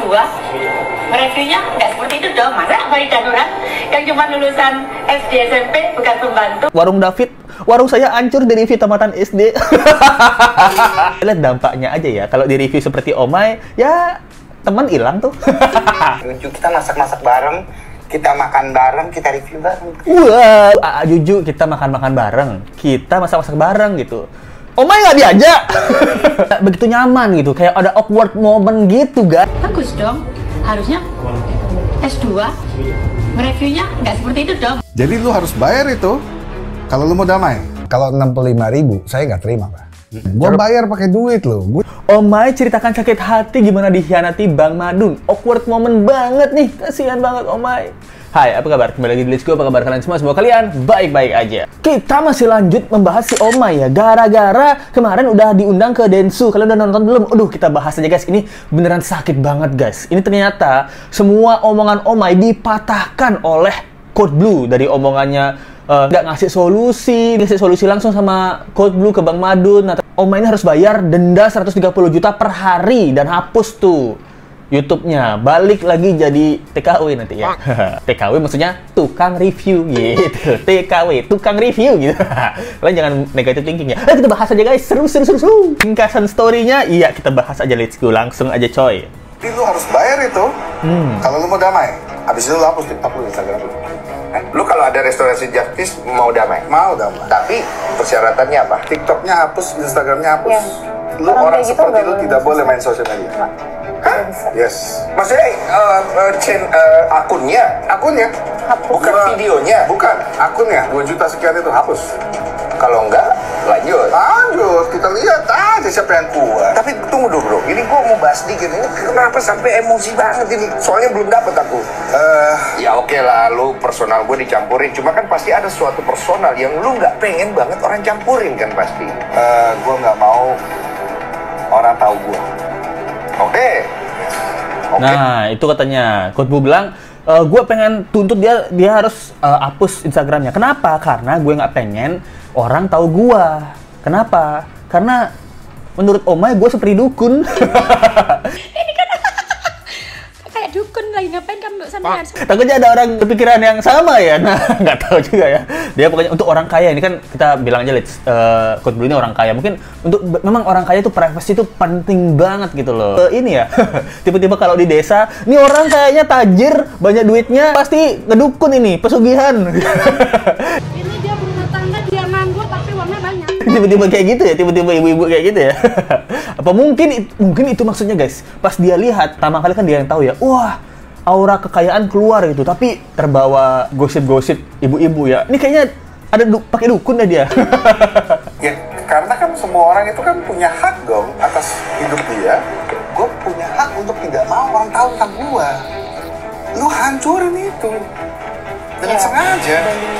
S2 reviewnya nggak seperti itu dong. Masa Farid dan Nurhan yang cuma lulusan SD SMP bukan pembantu. Warung David, warung saya hancur di review tamatan SD. Lihat dampaknya aja ya. Kalau di review seperti Omay, ya teman hilang tuh. Kita masak-masak bareng, kita makan bareng, kita review bareng. Wah, Juju kita makan-makan bareng, kita masak-masak bareng gitu. Omay nggak diajak. Begitu nyaman gitu, kayak ada awkward moment gitu, guys. Bagus dong. Harusnya S2 reviewnya nggak seperti itu dong. Jadi lu harus bayar itu kalau lu mau damai. Kalau 65.000 saya nggak terima, Pak. Gua bayar pakai duit lo. Omay ceritakan sakit hati gimana dikhianati Bang Madun. Awkward moment banget nih, kasihan banget Omay. Hai, apa kabar? Kembali lagi di Let's Go, apa kabar kalian semua? Semoga kalian baik-baik aja. Kita masih lanjut membahas si Omay ya. Gara-gara kemarin udah diundang ke Densu. Kalian udah nonton belum? Aduh, kita bahas aja guys. Ini beneran sakit banget guys. Ini ternyata semua omongan Omay dipatahkan oleh Code Blue. Dari omongannya nggak ngasih solusi langsung sama Code Blue ke Bang Madun. Nah, Omay ini harus bayar denda 130 juta per hari dan hapus tuh YouTube-nya, balik lagi jadi TKW nanti ya. TKW maksudnya tukang review gitu. TKW, tukang review gitu. Kalian jangan negative thinking ya. Nah, kita bahas aja guys, seru. Ringkasan story-nya, iya kita bahas aja, let's go, langsung aja coy. Jadi lu harus bayar itu kalau lu mau damai. Habis itu lu hapus TikTok lu, Instagram lu. Lu kalau ada restorasi justice mau damai? Mau damai. Tapi persyaratannya apa? TikToknya hapus, Instagramnya hapus. Ya. Lu orang seperti lu tidak boleh main sosial media. Hah? Yes. Maksudnya akunnya? Bukan videonya? Bukan, akunnya 2 juta sekian itu hapus. Kalau enggak, lanjut. Kita lihat aja siapa yang kuat. Tapi tunggu dulu bro, ini gua mau bahas dikit. Ini kenapa sampai emosi banget ini? Soalnya belum dapet aku. Ya oke lah, lu personal gue dicampurin. Cuma kan pasti ada suatu personal yang lu nggak pengen banget orang campurin kan pasti. Gue nggak mau orang tahu gue. Oke. Nah, itu katanya Code Blue bilang, gue pengen tuntut dia harus hapus Instagramnya. Kenapa? Karena gue nggak pengen orang tahu gue. Kenapa? Karena menurut Omay gue seperti dukun. Ini kan kayak dukun lagi, ngapain kamu sampean? Takutnya ada orang berpikiran yang sama ya. Nah, nggak tahu juga ya. Dia pokoknya untuk orang kaya ini kan kita bilang aja, Code Blue ini orang kaya. Mungkin untuk memang orang kaya itu privacy itu penting banget gitu loh. Ini ya, tiba-tiba kalau di desa, ini orang kayaknya tajir, banyak duitnya, pasti ngedukun ini, pesugihan. Ini dia berumah tangga, dia nganggur tapi uangnya banyak. Tiba-tiba kayak gitu ya, tiba-tiba ibu-ibu kayak gitu ya. Apa mungkin itu maksudnya guys. Pas dia lihat, pertama kali kan dia yang tahu ya, wah, aura kekayaan keluar gitu, tapi terbawa gosip-gosip ibu-ibu ya. Ini kayaknya ada pakai dukun ya dia. Ya, karena kan semua orang itu kan punya hak dong atas hidup dia. Gue punya hak untuk tidak mau orang tahu tentang gue. Lu hancurin itu dengan sengaja.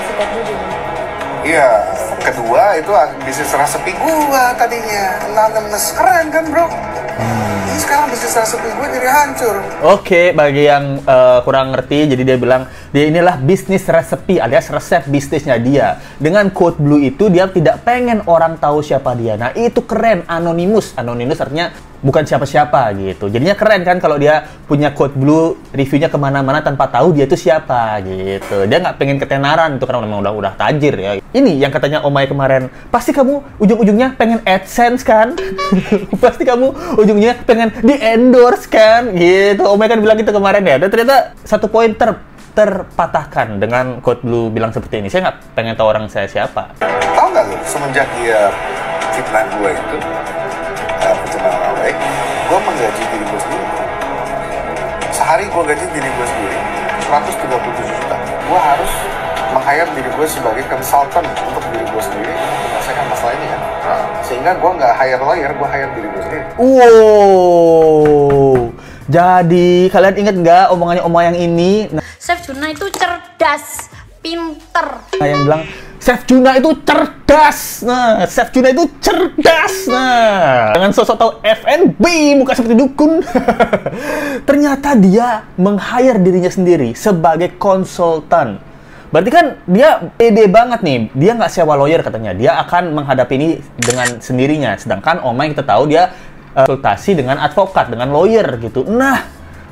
Iya. Kedua itu bisnis resepi gue tadinya. Anonymous, keren kan bro? Ini sekarang bisnis resepi gue jadi hancur. Oke, bagi yang kurang ngerti, jadi dia bilang dia inilah bisnis resepi alias resep bisnisnya dia. Dengan Code Blue itu dia tidak pengen orang tahu siapa dia. Nah itu keren, anonymous. Anonymous artinya bukan siapa-siapa gitu. Jadinya keren kan kalau dia punya Code Blue, reviewnya kemana-mana tanpa tahu dia itu siapa gitu. Dia nggak pengen ketenaran itu karena memang udah tajir ya. Ini yang katanya Omay kemarin, pasti kamu ujung-ujungnya pengen AdSense kan? Pasti kamu ujungnya pengen di-endorse kan? Gitu. Omay kan bilang gitu kemarin ya. Dan ternyata satu poin terpatahkan dengan Code Blue bilang seperti ini. Saya nggak pengen tahu orang saya siapa. Tahu nggak lu, semenjak dia fitnah gue itu, pencemaran nama baik, gue menggaji diri gue sendiri. Sehari gue gaji diri gue sendiri 137 juta. Gue harus meng-hire diri gue sebagai konsultan untuk diri gue sendiri untuk menyelesaikan masalah ini kan. Sehingga gue nggak hire lawyer, gue hire diri gue sendiri. Wow. Jadi kalian inget nggak omongannya Omay yang ini? Nah, Chef Juna itu cerdas, pinter. yang bilang Chef Juna itu cerdas. Nah, Chef Juna itu cerdas. Nah, dengan sosok tahu FNB, muka seperti dukun. Ternyata dia meng-hire dirinya sendiri sebagai konsultan. Berarti kan dia pede banget nih. Dia nggak sewa lawyer katanya. Dia akan menghadapi ini dengan sendirinya. Sedangkan Omay kita tahu dia konsultasi dengan advokat, dengan lawyer gitu. Nah,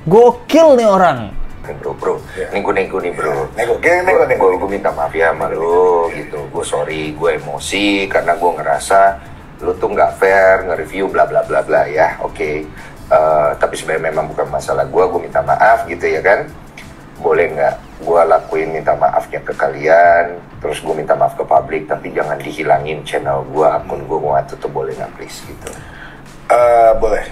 Gokil nih orang. Bro, nego nih bro. Nego. Gue minta maaf ya sama lu gitu. Gue sorry, gue emosi karena gue ngerasa lu tuh nggak fair nge-review bla bla bla bla ya. Oke. Tapi sebenarnya memang bukan masalah gue minta maaf gitu ya kan. Boleh nggak gue lakuin minta maafnya ke kalian, terus gue minta maaf ke publik, tapi jangan dihilangin channel gue, akun gue mau tutup, boleh nggak please gitu. Boleh.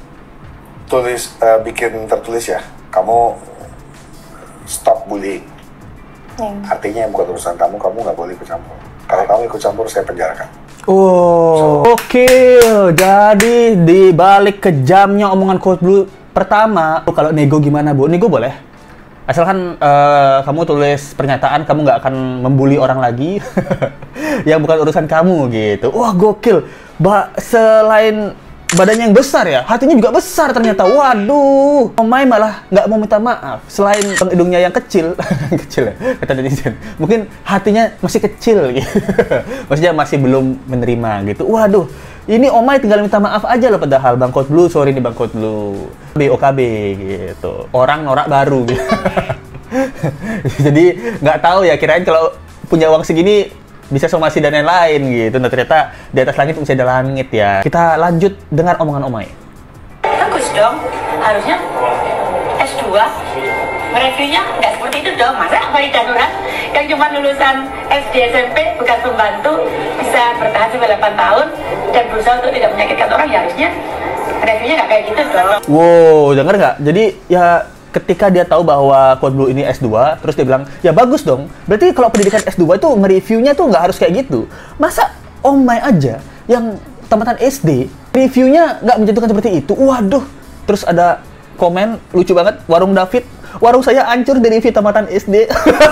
Bikin tertulis ya. Kamu stop bullying. Artinya yang bukan urusan kamu nggak boleh ikut campur. Kalau kamu ikut campur, saya penjarakan. Oke. Jadi di balik kejamnya omongan Coach Blue pertama, kalau nego gimana Bu? Nego boleh? Asalkan kamu tulis pernyataan kamu nggak akan membuli orang lagi yang bukan urusan kamu gitu. Wah gokil. Selain badannya yang besar ya, hatinya juga besar ternyata. Waduh, Omai malah nggak mau minta maaf. Selain hidungnya yang kecil, kecil ya, kata netizen. Mungkin hatinya masih kecil gitu. Maksudnya masih belum menerima gitu. Waduh, ini Omai tinggal minta maaf aja loh padahal. Bang Coach Blue, sorry nih Bang Coach Blue. BOKB gitu. Orang norak baru gitu. Jadi nggak tahu ya, kirain kalau punya uang segini bisa somasi dan lain-lain gitu. Nah ternyata di atas langit bisa ada langit ya. Kita lanjut dengar omongan Omai. Bagus dong, harusnya S2 reviewnya nggak seperti itu dong. Masa Bayi Danurat yang cuma lulusan SD SMP bukan pembantu bisa bertahan sampai 8 tahun dan berusaha untuk tidak menyakitkan orang, ya harusnya reviewnya nggak kayak gitu dong. Wow, denger nggak? Jadi ya ketika dia tahu bahwa Coach Blue ini S2, terus dia bilang, ya bagus dong. Berarti kalau pendidikan S2 itu nge-reviewnya tuh nggak harus kayak gitu. Masa Omai aja yang tamatan SD, reviewnya nggak menjatuhkan seperti itu? Waduh. Terus ada komen lucu banget, warung David, warung saya hancur dari review tamatan SD.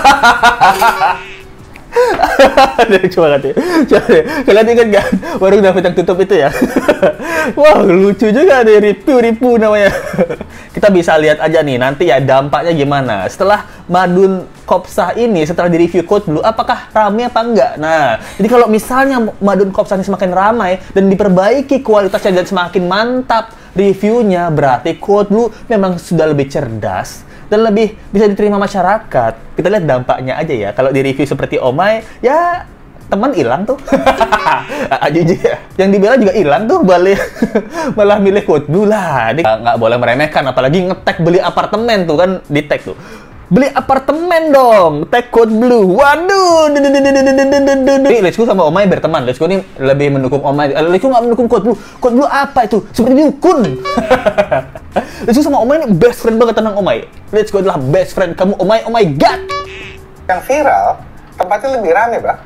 Lucu banget ya. Kalian ingat kan warung David yang tutup itu ya? Wah lucu juga deh, ripu namanya. Kita bisa lihat aja nih nanti ya dampaknya gimana setelah Madun Kopsah ini, setelah di-review Coach Blue, apakah ramai apa enggak? Nah, jadi kalau misalnya Madun Kopsah ini semakin ramai dan diperbaiki kualitasnya dan semakin mantap reviewnya, berarti Coach Blue memang sudah lebih cerdas dan lebih bisa diterima masyarakat. Kita lihat dampaknya aja ya. Kalau di review seperti Omai, ya teman hilang tuh. Jujur ya. Yang dibela juga hilang tuh, malah milih Coach Blue lah. Nggak boleh meremehkan, apalagi nge-tag beli apartemen tuh kan, di tag tuh. Beli apartemen dong, tag Coach Blue. Waduh. Nih, Let's Go sama Omai berteman. Let's Go nih lebih mendukung Omai. Let's Go nggak mendukung Coach Blue. Coach Blue apa itu? Seperti dukun. Let's Go sama Omai ini best friend banget, tenang Omai. Let's Go adalah best friend kamu Omai. Oh my god. Yang viral, tempatnya lebih rame, Bang.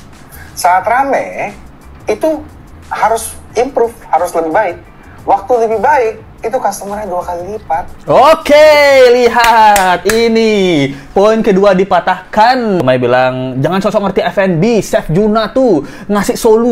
Saat rame, itu harus improve, harus lebih baik. Waktu lebih baik, itu customer-nya 2 kali lipat. Oke, lihat ini. Poin kedua dipatahkan. Omai bilang, jangan sosok ngerti F&B. Chef Juna tuh ngasih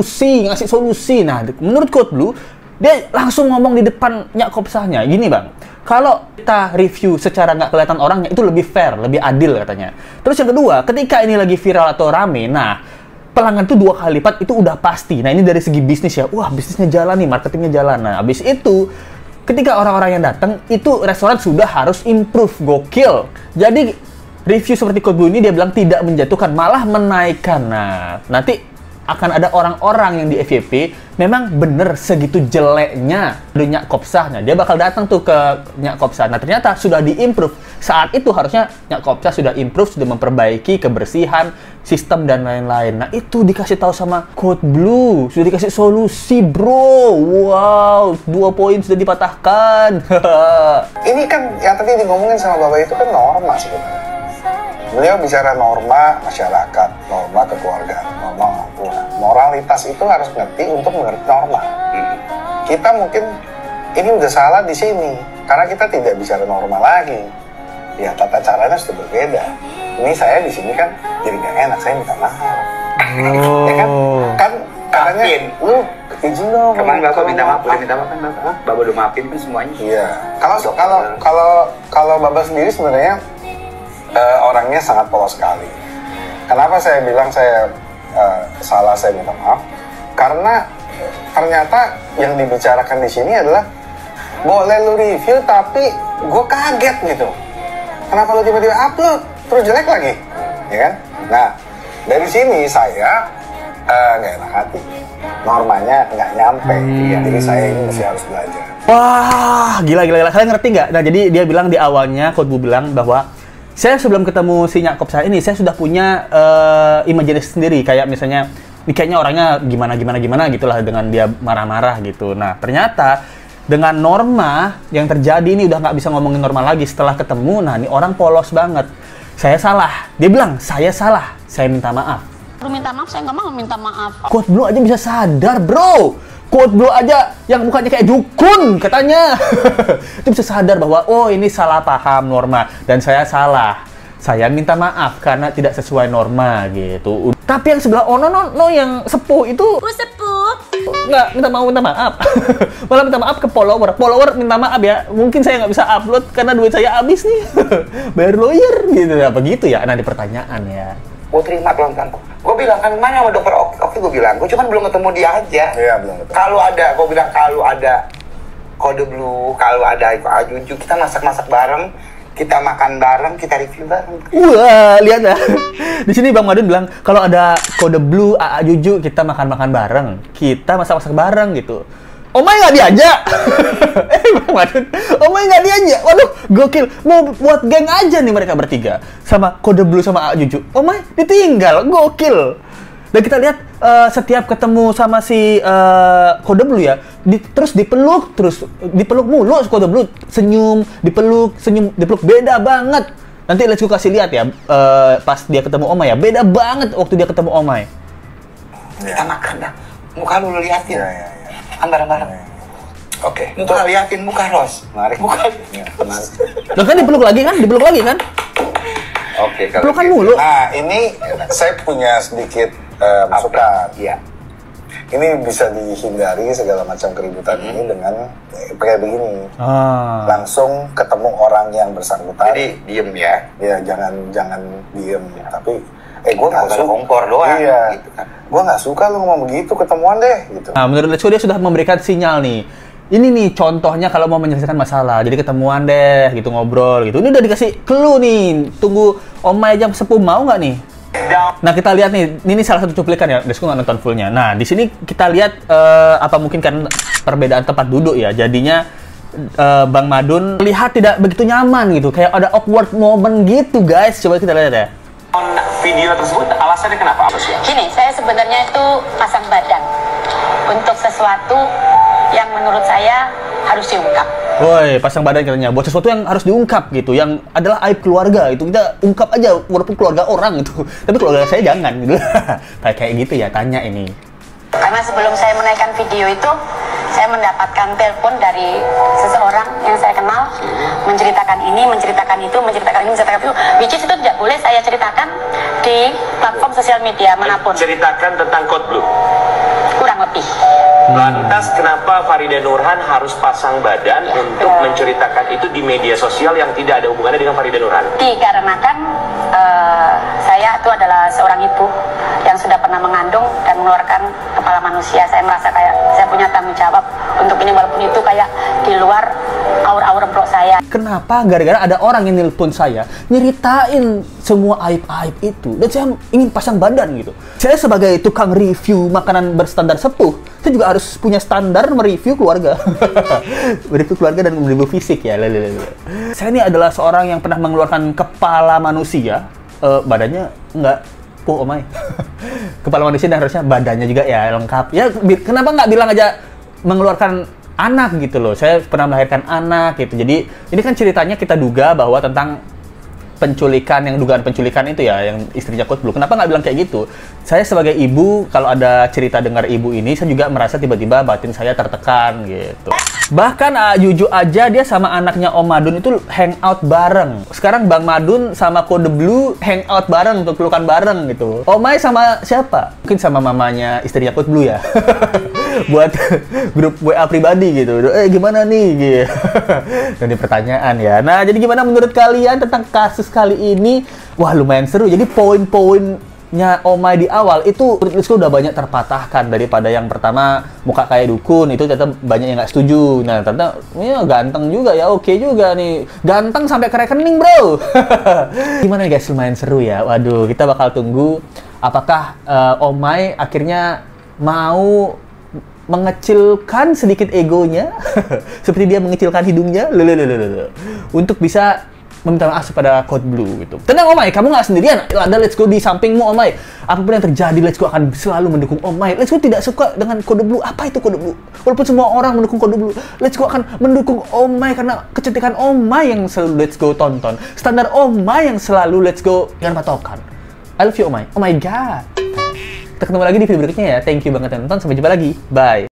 solusi. Nah, menurut Coach Blue, dia langsung ngomong di depan Nyak Kopsahnya. Gini Bang, kalau kita review secara nggak kelihatan orangnya, itu lebih fair, lebih adil katanya. Terus yang kedua, ketika ini lagi viral atau rame, nah pelanggan tuh 2 kali lipat itu udah pasti. Nah ini dari segi bisnis ya, wah bisnisnya jalan nih, marketingnya jalan. Nah habis itu, ketika orang-orang yang datang, itu restoran sudah harus improve, gokil. Jadi review seperti Coach Blue ini dia bilang tidak menjatuhkan, malah menaikkan. Nah nanti akan ada orang-orang yang di FYP memang bener segitu jeleknya Nyak Kopsahnya. Dia bakal datang tuh ke Nyak Kopsah. Nah ternyata sudah diimprove. Saat itu harusnya Nyak Kopsah sudah improve, sudah memperbaiki kebersihan, sistem dan lain-lain. Nah itu dikasih tahu sama Coach Blue, sudah dikasih solusi bro. Wow, 2 poin sudah dipatahkan. Ini kan yang tadi ngomongin sama Bapak itu kan norma sebenarnya. Beliau bicara norma masyarakat, norma kekeluargaan, norma orang tua. Moralitas itu harus ngerti untuk mengerti norma. Kita mungkin ini udah salah di sini, karena kita tidak bicara norma lagi. Ya tata caranya sudah berbeda. Ini saya di sini kan jadi nggak enak, saya minta maaf. Ya kan caranya lu izin dong. Kemarin Bapak minta maaf, udah minta maaf kan Bapak? Bapak udah maafin kan semuanya. Iya. Kalau Bapak sendiri sebenarnya orangnya sangat polos sekali. Kenapa saya bilang saya salah, saya minta maaf? Karena ternyata yang dibicarakan di sini adalah boleh lu review tapi gue kaget gitu. Kenapa lu tiba-tiba upload terus jelek lagi, ya kan? Nah dari sini saya nggak enak hati, normanya nggak nyampe, jadi saya ini masih harus belajar. Wah, gila. Kalian ngerti nggak? Nah, jadi dia bilang di awalnya, Kotbu bilang bahwa saya sebelum ketemu si Nyakop saya ini, saya sudah punya imajinasi sendiri, kayak misalnya, ini kayaknya orangnya gimana gitulah dengan dia marah-marah gitu. Nah, ternyata dengan Norma yang terjadi ini udah nggak bisa ngomongin normal lagi setelah ketemu. Nah, ini orang polos banget. Saya salah. Dia bilang, saya salah. Saya minta maaf. Lu minta maaf, saya nggak mau minta maaf. Kotbu aja bisa sadar, bro. Kotbu aja yang mukanya kayak dukun katanya. Itu bisa sadar bahwa, oh ini salah paham Norma. Dan saya salah. Saya minta maaf karena tidak sesuai norma gitu. Tapi yang sebelah no yang sepuh itu Sepuh. nggak minta maaf. Malah minta maaf ke follower minta maaf ya, mungkin saya nggak bisa upload karena duit saya habis nih. Bayar lawyer gitu, apa gitu ya. Nanti pertanyaan ya. Gue terima pelan-pelan. Gue bilang kan mana sama dokter Oki, gue bilang. Gue cuman belum ketemu dia aja. Iya, belum ketemu. Kalau ada, gue bilang kalau ada kode blue, kalau ada Ajuju, kita masak-masak bareng. Kita makan bareng, kita review bareng. Wah, lihat ya. Di sini Bang Madun bilang kalau ada kode blue AA Juju kita makan-makan bareng, kita masak-masak bareng gitu. Omay nggak diajak. Bang Madun, Omay nggak diajak. Waduh, gokil. Mau buat geng aja nih mereka bertiga sama kode blue sama AA Juju. Omay ditinggal, gokil. Dan kita lihat setiap ketemu sama si kode blue ya, terus dipeluk mulu kode blue, senyum, dipeluk, beda banget. Nanti let's go kasih lihat ya, pas dia ketemu Omay ya, beda banget waktu dia ketemu Omay. Kita makan dah, muka lu liatin, bareng-bareng. Oke, muka liatin, muka Ros. Mari. Muka. Loh kan dipeluk lagi kan? Oke, kalau Pelukan gitu. mulu. Nah ini saya punya sedikit masukan. Iya. Ini bisa dihindari segala macam keributan ini dengan kayak begini. Langsung ketemu orang yang bersangkutan. Jadi diem ya. Ya jangan diem. Tapi gue nggak suka kompor doang. Iya. Gitu kan. Gue nggak suka lu ngomong begitu, ketemuan deh gitu. Nah, menurut Let's Go dia sudah memberikan sinyal nih. Ini nih contohnya kalau mau menyelesaikan masalah. Jadi ketemuan deh, gitu ngobrol gitu. Ini udah dikasih clue nih. Tunggu Omay jam sepuh mau nggak nih? Nah kita lihat nih, ini salah satu cuplikan ya. Desko nggak nonton fullnya. Nah di sini kita lihat apa mungkin karena perbedaan tempat duduk ya. Jadinya Bang Madun lihat tidak begitu nyaman gitu. Kayak ada awkward moment gitu guys. Coba kita lihat ya. Video tersebut alasannya kenapa? Gini, saya sebenarnya itu pasang badan untuk sesuatu yang menurut saya harus diungkap. Woi, pasang badan katanya buat sesuatu yang harus diungkap gitu, yang adalah aib keluarga itu kita ungkap aja walaupun keluarga orang gitu. Tapi keluarga saya jangan gitu. Kayak gitu ya, tanya ini. Karena sebelum saya menaikkan video itu, saya mendapatkan telepon dari seseorang yang saya kenal menceritakan ini, menceritakan itu, which is itu tidak boleh saya ceritakan di platform sosial media manapun. Ceritakan tentang Code Blue. Kurang lebih. Lantas kenapa Farida Nurhan harus pasang badan untuk menceritakan itu di media sosial yang tidak ada hubungannya dengan Farida Nurhan? Dikarenakan saya itu adalah seorang ibu yang sudah pernah mengandung dan mengeluarkan kepala manusia. Saya merasa kayak saya punya tanggung jawab untuk ini, walaupun itu kayak di luar aur-aur blog saya. Kenapa gara-gara ada orang yang nelpon saya nyeritain semua aib-aib itu dan saya ingin pasang badan gitu. Saya sebagai tukang review makanan berstandar sepuh, saya juga harus punya standar mereview keluarga. Mereview keluarga dan mereview fisik ya. Saya ini adalah seorang yang pernah mengeluarkan kepala manusia, badannya enggak Omay. Kepala manusia dan harusnya badannya juga ya lengkap. Ya kenapa nggak bilang aja mengeluarkan anak gitu loh. Saya pernah melahirkan anak gitu. Jadi ini kan ceritanya kita duga bahwa tentang penculikan, yang dugaan penculikan itu ya, yang istrinya Code Blue. Kenapa nggak bilang kayak gitu? Saya sebagai ibu, kalau ada cerita dengar ibu ini, saya juga merasa tiba-tiba batin saya tertekan gitu. Bahkan Juju aja dia sama anaknya Om Madun itu hangout bareng. Sekarang Bang Madun sama Kode Blue hangout bareng untuk pelukan bareng gitu. Omay sama siapa? Mungkin sama mamanya istrinya Kode Blue ya. Buat grup WA pribadi gitu. Gimana nih gitu. Dan di pertanyaan ya. Nah, jadi gimana menurut kalian tentang kasus kali ini? Wah, lumayan seru. Jadi poin-poin nya Omai di awal itu let's go udah banyak terpatahkan daripada yang pertama muka kayak dukun itu ternyata banyak yang nggak setuju. Nah ternyata ya ganteng juga ya, oke juga nih, ganteng sampai ke rekening bro. Gimana guys, lumayan seru ya. Waduh, kita bakal tunggu apakah Omai akhirnya mau mengecilkan sedikit egonya seperti dia mengecilkan hidungnya untuk bisa meminta maaf kepada Code Blue gitu. Tenang Omai, kamu nggak sendirian. Ada Let's Go di sampingmu Omai. Apapun yang terjadi, Let's Go akan selalu mendukung Omai. Let's Go tidak suka dengan Code Blue. Apa itu Code Blue? Walaupun semua orang mendukung Code Blue, Let's Go akan mendukung Omai karena kecantikan Omai yang selalu Let's Go tonton. Standar Omai yang selalu Let's Go jangan patokan. I love you Omai. Oh my god. Kita ketemu lagi di video berikutnya ya. Thank you banget yang nonton. Sampai jumpa lagi. Bye.